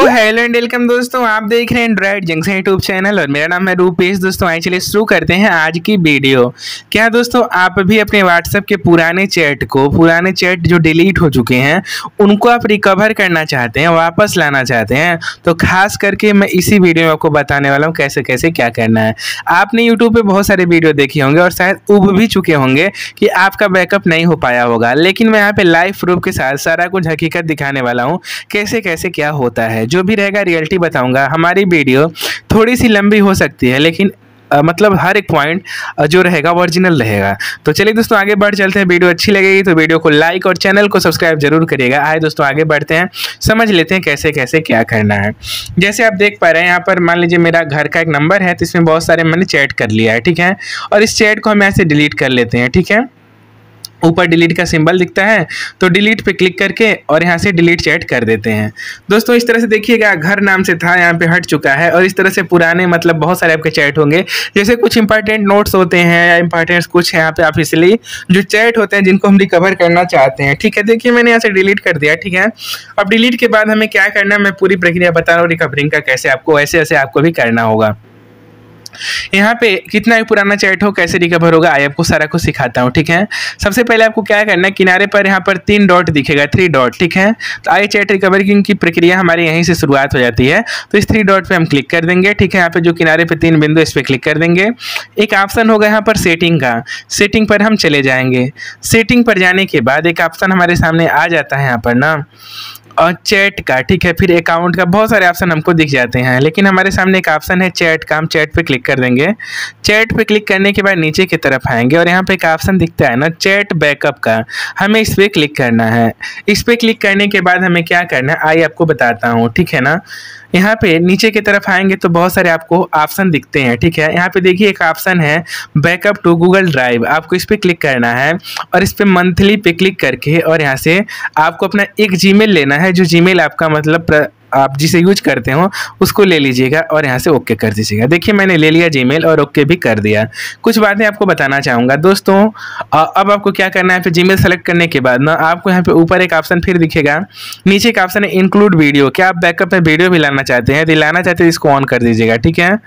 Hello and welcome दोस्तों, आप देख रहे हैं एंड्रॉइड जंक्शन यूट्यूब चैनल और मेरा नाम है रूपेश। दोस्तों आइए चलिए शुरू करते हैं आज की वीडियो। क्या दोस्तों आप भी अपने व्हाट्सएप के पुराने चैट जो डिलीट हो चुके हैं उनको आप रिकवर करना चाहते हैं, वापस लाना चाहते हैं, तो खास करके मैं इसी वीडियो में आपको बताने वाला हूँ कैसे कैसे क्या करना है। आपने यूट्यूब पर बहुत सारे वीडियो देखे होंगे और शायद उब भी चुके होंगे कि आपका बैकअप नहीं हो पाया होगा, लेकिन मैं यहाँ पे लाइव प्रूफ के साथ सारा कुछ हकीकत दिखाने वाला हूँ कैसे कैसे क्या होता है। जो भी रहेगा रियलिटी बताऊंगा। हमारी वीडियो थोड़ी सी लंबी हो सकती है लेकिन मतलब हर एक पॉइंट जो रहेगा ओरिजिनल रहेगा। तो चलिए दोस्तों आगे बढ़ चलते हैं। वीडियो अच्छी लगेगी तो वीडियो को लाइक और चैनल को सब्सक्राइब जरूर करिएगा। आए दोस्तों आगे बढ़ते हैं, समझ लेते हैं कैसे कैसे क्या करना है। जैसे आप देख पा रहे हैं यहाँ पर मान लीजिए मेरा घर का एक नंबर है, तो इसमें बहुत सारे मैंने चैट कर लिया है, ठीक है। और इस चैट को हम यहाँ से डिलीट कर लेते हैं, ठीक है। ऊपर डिलीट का सिंबल दिखता है तो डिलीट पे क्लिक करके और यहाँ से डिलीट चैट कर देते हैं। दोस्तों इस तरह से देखिएगा, घर नाम से था यहाँ पे हट चुका है और इस तरह से पुराने मतलब बहुत सारे आपके चैट होंगे। जैसे कुछ इंपॉर्टेंट नोट्स होते हैं या इंपॉर्टेंट कुछ यहाँ पे ऑफिशियली जो चैट होते हैं जिनको हम रिकवर करना चाहते हैं, ठीक है। देखिए मैंने यहाँ से डिलीट कर दिया, ठीक है। अब डिलीट के बाद हमें क्या करना है, मैं पूरी प्रक्रिया बता रहा हूँ रिकवरिंग का, कैसे आपको ऐसे ऐसे आपको भी करना होगा। यहाँ पे कितना भी पुराना चैट हो कैसे रिकवर होगा आइए आपको सारा कुछ सिखाता हूँ, ठीक है। सबसे पहले आपको क्या करना है, किनारे पर यहाँ पर 3 डॉट दिखेगा, 3 डॉट, ठीक है। तो आइए चैट रिकवरिंग की प्रक्रिया हमारे यहीं से शुरुआत हो जाती है। तो इस 3 डॉट पे हम क्लिक कर देंगे, ठीक है। यहाँ पे जो किनारे पे 3 बिंदु इस पर क्लिक कर देंगे। एक ऑप्शन होगा यहाँ पर सेटिंग का, सेटिंग पर हम चले जाएंगे। सेटिंग पर जाने के बाद एक ऑप्शन हमारे सामने आ जाता है यहाँ पर ना, और चैट का, ठीक है। फिर अकाउंट का, बहुत सारे ऑप्शन हमको दिख जाते हैं, लेकिन हमारे सामने एक ऑप्शन है चैट का। हम चैट पे क्लिक कर देंगे। चैट पे क्लिक करने के बाद नीचे की तरफ आएंगे और यहाँ पे एक ऑप्शन दिखता है ना चैट बैकअप का, हमें इस पर क्लिक करना है। इस पर क्लिक करने के बाद हमें क्या करना है आइए आपको बताता हूँ, ठीक है ना। यहाँ पे नीचे की तरफ आएंगे तो बहुत सारे आपको ऑप्शन दिखते हैं, ठीक है। यहाँ पे देखिए एक ऑप्शन है बैकअप टू गूगल ड्राइव, आपको इस पर क्लिक करना है और इस पे मंथली पे क्लिक करके और यहाँ से आपको अपना एक जीमेल लेना है, जो जीमेल आपका मतलब आप जिसे यूज करते हो उसको ले लीजिएगा और यहाँ से ओके कर दीजिएगा। देखिए मैंने ले लिया जीमेल और ओके भी कर दिया। कुछ बातें आपको बताना चाहूँगा दोस्तों। अब आपको क्या करना है, फिर जीमेल सेलेक्ट करने के बाद ना आपको यहाँ पे ऊपर एक ऑप्शन फिर दिखेगा, नीचे एक ऑप्शन है इंक्लूड वीडियो। क्या आप बैकअप में वीडियो भी लाना चाहते हैं? यदि लाना चाहते हैं इसको ऑन कर दीजिएगा, ठीक है।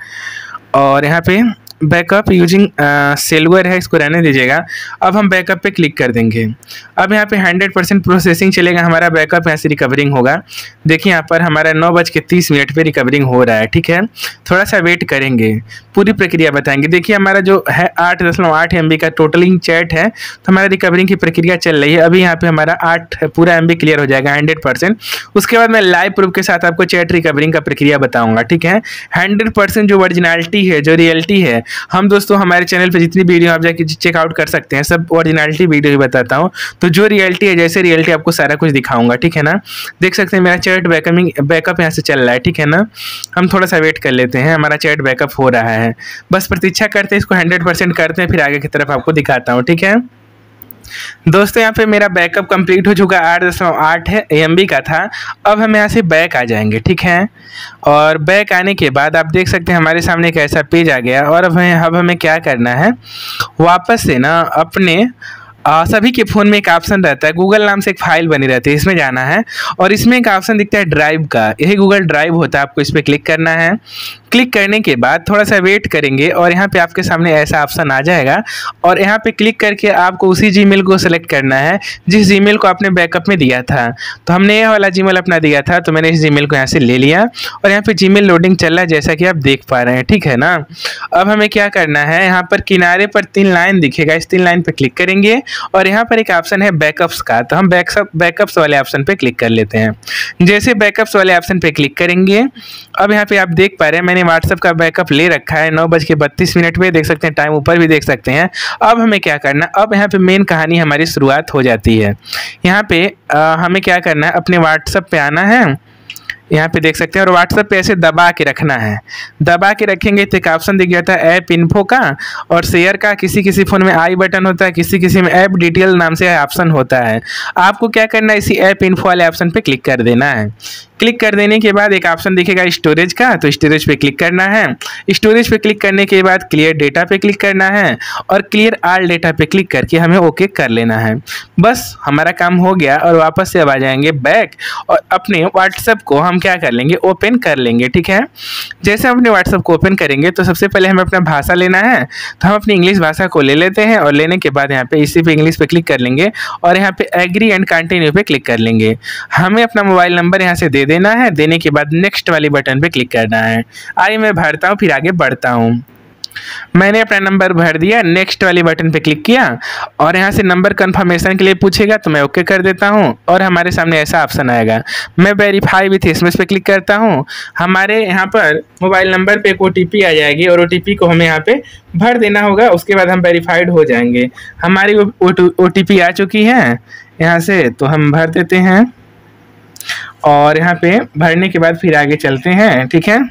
और यहाँ पे बैकअप यूजिंग सेलुअर है, इसको रहने दीजिएगा। अब हम बैकअप पे क्लिक कर देंगे। अब यहाँ पे 100% प्रोसेसिंग चलेगा, हमारा बैकअप यहाँ से रिकवरिंग होगा। देखिए यहाँ पर हमारा 9:30 पे रिकवरिंग हो रहा है, ठीक है। थोड़ा सा वेट करेंगे, पूरी प्रक्रिया बताएंगे। देखिए हमारा जो है 8.8 MB का टोटलिंग चैट है, तो हमारा रिकवरिंग की प्रक्रिया चल रही है। अभी यहाँ पे हमारा 8 पूरा MB क्लियर हो जाएगा 100%। उसके बाद मैं लाइव प्रूफ के साथ आपको चैट रिकवरिंग का प्रक्रिया बताऊँगा, ठीक है। 100% जो ओरिजिनलिटी है, जो रियलिटी है, हम दोस्तों हमारे चैनल पे जितनी वीडियो आप जाके चेकआउट कर सकते हैं, सब ओरिजिनलिटी वीडियो ही बताता हूँ। तो जो रियलिटी है, जैसे रियलिटी आपको सारा कुछ दिखाऊंगा, ठीक है ना। देख सकते हैं मेरा चैट बैकअप यहाँ से चल रहा है, ठीक है ना। हम थोड़ा सा वेट कर लेते हैं, हमारा चैट बैकअप हो रहा है। बस प्रतीक्षा करते हैं, इसको 100% करते हैं, फिर आगे की तरफ आपको दिखाता हूँ, ठीक है। दोस्तों यहाँ पे मेरा बैकअप कंप्लीट हो चुका, 8.8 MB का था। अब हम यहाँ से बैक आ जाएंगे, ठीक है। और बैक आने के बाद आप देख सकते हैं हमारे सामने एक ऐसा पेज आ गया और अब हमें क्या करना है, वापस से ना अपने सभी के फ़ोन में एक ऑप्शन रहता है, गूगल नाम से एक फाइल बनी रहती है, इसमें जाना है और इसमें एक ऑप्शन दिखता है ड्राइव का, यही गूगल ड्राइव होता है। आपको इस पर क्लिक करना है। क्लिक करने के बाद थोड़ा सा वेट करेंगे और यहाँ पे आपके सामने ऐसा ऑप्शन आ जाएगा और यहाँ पे क्लिक करके आपको उसी जीमेल को सेलेक्ट करना है जिस जीमेल को आपने बैकअप में दिया था। तो हमने ये वाला जीमेल अपना दिया था, तो मैंने इस जीमेल को यहाँ से ले लिया और यहाँ पे जीमेल लोडिंग चल रहा है, जैसा कि आप देख पा रहे हैं, ठीक है ना। अब हमें क्या करना है, यहाँ पर किनारे पर 3 लाइन दिखेगा, इस 3 लाइन पर क्लिक करेंगे और यहाँ पर एक ऑप्शन है बैकअप्स का, तो हम बैकअप्स वाले ऑप्शन पे क्लिक कर लेते हैं। जैसे बैकअप्स वाले ऑप्शन पे क्लिक करेंगे, अब यहाँ पे आप देख पा रहे हैं मैंने व्हाट्सएप का बैकअप ले रखा है 9:32 पे, देख सकते हैं टाइम ऊपर भी देख सकते हैं। अब हमें क्या करना, अब यहाँ पे मेन कहानी हमारी शुरुआत हो जाती है। यहाँ पे हमें क्या करना है, अपने व्हाट्सएप पे आना है, यहाँ पे देख सकते हैं और व्हाट्सएप पे ऐसे दबा के रखना है। दबा के रखेंगे तो एक ऑप्शन दिख जाता है ऐप इन्फो का और शेयर का। किसी किसी फ़ोन में आई बटन होता है, किसी किसी में ऐप डिटेल नाम से ऑप्शन होता है। आपको क्या करना है, इसी ऐप इन्फो वाले ऑप्शन पे क्लिक कर देना है। क्लिक कर देने के बाद एक ऑप्शन दिखेगा स्टोरेज का, तो स्टोरेज पे क्लिक करना है। स्टोरेज पे क्लिक करने के बाद क्लियर डेटा पे क्लिक करना है और क्लियर ऑल डेटा पे क्लिक करके हमें ओके कर लेना है। बस हमारा काम हो गया और वापस से अब आ जाएंगे बैक और अपने व्हाट्सएप को हम हम क्या कर लेंगे, ओपन कर लेंगे। ठीक है, जैसे हम अपने व्हाट्सएप को ओपन करेंगे तो सबसे पहले हमें अपना भाषा लेना है, तो हम अपनी इंग्लिश भाषा को ले लेते हैं और लेने के बाद यहाँ पे इसी पे इंग्लिश पे क्लिक कर लेंगे और यहाँ पे एग्री एंड कंटिन्यू पे क्लिक कर लेंगे। हमें अपना मोबाइल नंबर यहाँ से दे देना है, देने के बाद नेक्स्ट वाली बटन पे क्लिक करना है। आइए मैं भरता हूँ, फिर आगे बढ़ता हूँ। मैंने अपना नंबर भर दिया, नेक्स्ट वाली बटन पे क्लिक किया और यहाँ से नंबर कंफर्मेशन के लिए पूछेगा तो मैं ओके कर देता हूँ और हमारे सामने ऐसा ऑप्शन आएगा। मैं वेरीफाई विथ एसएमएस पे क्लिक करता हूँ। हमारे यहाँ पर मोबाइल नंबर पे एक ओटीपी आ जाएगी और ओटीपी को हमें यहाँ पे भर देना होगा, उसके बाद हम वेरीफाइड हो जाएंगे। हमारी ओटीपी आ चुकी है यहाँ से, तो हम भर देते हैं और यहाँ पे भरने के बाद फिर आगे चलते हैं। ठीक है,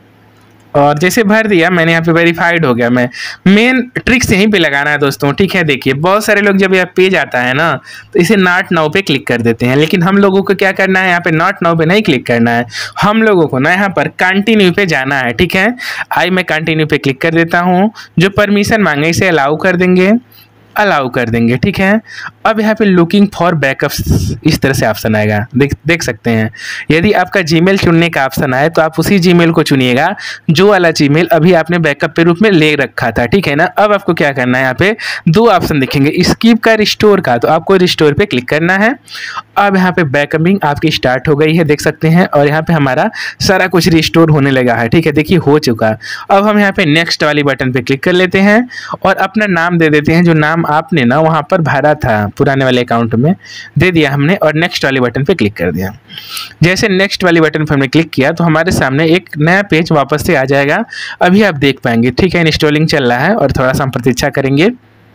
और जैसे भर दिया मैंने यहाँ पे वेरीफाइड हो गया। मैं मेन ट्रिक्स यहीं पे लगाना है दोस्तों। ठीक है, देखिए बहुत सारे लोग जब यह पेज आता है ना तो इसे नॉट नाउ पे क्लिक कर देते हैं, लेकिन हम लोगों को क्या करना है, यहाँ पे नॉट नाउ पे नहीं क्लिक करना है, हम लोगों को ना यहाँ पर कंटिन्यू पे जाना है। ठीक है, आई मैं कंटिन्यू पे क्लिक कर देता हूँ। जो परमिशन मांगे इसे अलाउ कर देंगे, अलाउ कर देंगे। ठीक है, अब यहाँ पे लुकिंग फॉर बैकअप्स इस तरह से ऑप्शन आएगा, देख सकते हैं। यदि आपका जीमेल चुनने का ऑप्शन आए तो आप उसी जीमेल को चुनिएगा जो वाला जीमेल अभी आपने बैकअप के रूप में ले रखा था। ठीक है ना, अब आपको क्या करना है, यहाँ पे दो ऑप्शन दिखेंगे, स्किप का, रिस्टोर का, तो आपको रिस्टोर पे क्लिक करना है। अब यहाँ पे बैकअपिंग आपकी स्टार्ट हो गई है, देख सकते हैं, और यहाँ पे हमारा सारा कुछ रिस्टोर होने लगा है। ठीक है, देखिए हो चुका। अब हम यहाँ पे नेक्स्ट वाली बटन पे क्लिक कर लेते हैं और अपना नाम दे देते हैं, जो नाम आपने ना वहाँ पर भरा था पुराने वाले अकाउंट में, दे दिया हमने और नेक्स्ट वाली बटन पे क्लिक कर दिया। जैसे नेक्स्ट वाली बटन पर हमने क्लिक किया तो हमारे सामने एक नया पेज वापस से आ जाएगा, अभी आप देख पाएंगे। ठीक है, इंस्टॉलिंग चल रहा है और थोड़ा सा हम प्रतीक्षा करेंगे।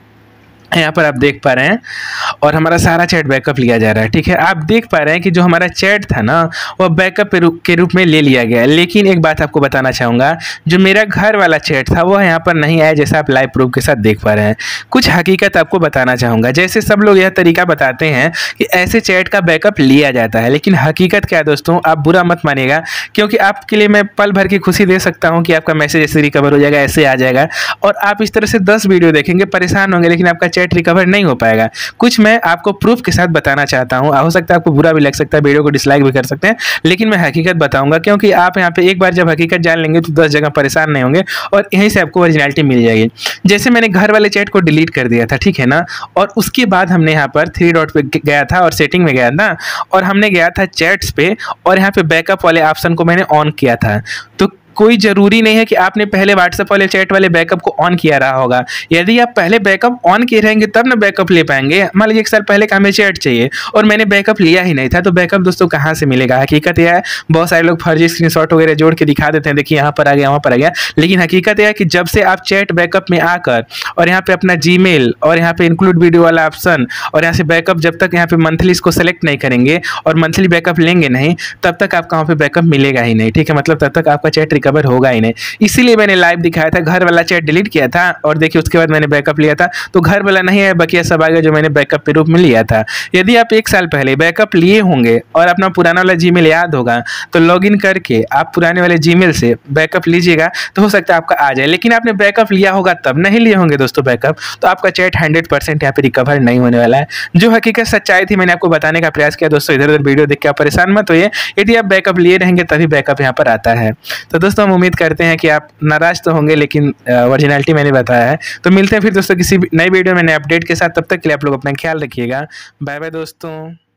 यहाँ पर आप देख पा रहे हैं और हमारा सारा चैट बैकअप लिया जा रहा है। ठीक है, आप देख पा रहे हैं कि जो हमारा चैट था ना वो बैकअप के रूप में ले लिया गया है। लेकिन एक बात आपको बताना चाहूँगा, जो मेरा घर वाला चैट था वो यहाँ पर नहीं आया, जैसा आप लाइव प्रूफ के साथ देख पा रहे हैं। कुछ हकीकत आपको बताना चाहूँगा। जैसे सब लोग यह तरीका बताते हैं कि ऐसे चैट का बैकअप लिया जाता है, लेकिन हकीकत क्या है दोस्तों, आप बुरा मत मानिएगा, क्योंकि आपके लिए मैं पल भर की खुशी दे सकता हूँ कि आपका मैसेज ऐसे रिकवर हो जाएगा, ऐसे आ जाएगा, और आप इस तरह से 10 वीडियो देखेंगे, परेशान होंगे, लेकिन आपका चैट रिकवर नहीं हो पाएगा। कुछ मैं आपको प्रूफ के साथ बताना चाहता हूं, हो सकता है आपको बुरा भी लग सकता है, वीडियो को डिसलाइक भी कर सकते हैं, लेकिन मैं हकीकत बताऊंगा, क्योंकि आप यहां पे एक बार जब हकीकत जान लेंगे तो 10 जगह परेशान नहीं होंगे और यहीं से आपको ओरिजिनलिटी मिल जाएगी। जैसे मैंने घर वाले चैट को डिलीट कर दिया था, ठीक है ना, और उसके बाद हमने यहाँ पर 3 डॉट पे गया था और सेटिंग में गया था और हमने गया था चैट्स पे और यहाँ पे बैकअप वाले ऑप्शन को मैंने ऑन किया था। तो कोई ज़रूरी नहीं है कि आपने पहले व्हाट्सएप वाले चैट वाले बैकअप को ऑन किया रहा होगा। यदि आप पहले बैकअप ऑन किए रहेंगे तब ना बैकअप ले पाएंगे। मान लीजिए 1 साल पहले का हमें चैट चाहिए और मैंने बैकअप लिया ही नहीं था, तो बैकअप दोस्तों कहाँ से मिलेगा। हकीकत यह है, बहुत सारे लोग फर्जी स्क्रीनशॉट वगैरह जोड़ के दिखा देते हैं, देखिए यहाँ पर आ गया, वहाँ पर आ गया, लेकिन हकीकत यह है कि जब से आप चैट बैकअप में आकर और यहाँ पे अपना जीमेल और यहाँ पे इंक्लूड वीडियो वाला ऑप्शन और यहाँ से बैकअप, जब तक यहाँ पे मंथली इसको सेलेक्ट नहीं करेंगे और मंथली बैकअप लेंगे नहीं, तब तक आपका वहाँ पे बैकअप मिलेगा ही नहीं। ठीक है, मतलब तब तक आपका चैट रिकवर होगा ही नहीं। इसीलिए मैंने लाइव दिखाया था, घर वाला चैट डिलीट किया था और देखिए उसके बाद मैंने बैकअप लिया था, तो घर वाला नहीं है, बकिया सब आ गया जो मैंने बैकअप के रूप में लिया था। यदि आप 1 साल पहले बैकअप लिए होंगे और अपना पुराना वाला जीमेल याद होगा तो लॉगिन करके आप पुराने वाले जीमेल से बैकअप लीजिएगा, तो हो सकता है आपका आ जाए। लेकिन आपने बैकअप लिया होगा तब, नहीं लिए होंगे दोस्तों बैकअप, तो आपका चैट 100% यहाँ पे रिकवर नहीं होने वाला है। जो हकीकत सच्चाई थी मैंने आपको बताने का प्रयास किया दोस्तों, इधर उधर वीडियो देख के आप परेशान मत होइए। यदि आप बैकअप लिए रहेंगे तभी बैकअप यहाँ पर आता है। तो दोस्तों हम उम्मीद करते हैं कि आप नाराज तो होंगे, लेकिन ओरिजिनलिटी मैंने बताया है। तो मिलते हैं फिर दोस्तों किसी नई वीडियो में नए अपडेट के साथ, तब तक के लिए आप लोग अपना ख्याल रखिएगा। बाय बाय दोस्तों।